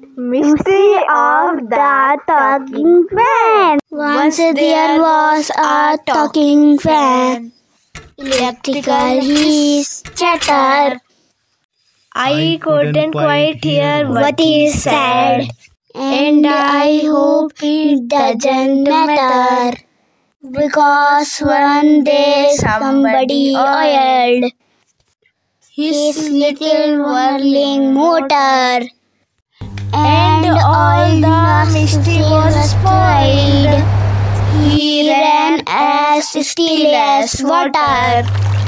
Mystery of the talking fan. Once there was a talking fan. Electrical his chatter. I couldn't quite hear What he said, and I hope it doesn't matter, because one day somebody oiled his little whirling motor, and all the mystery was spoiled. He ran as still as water.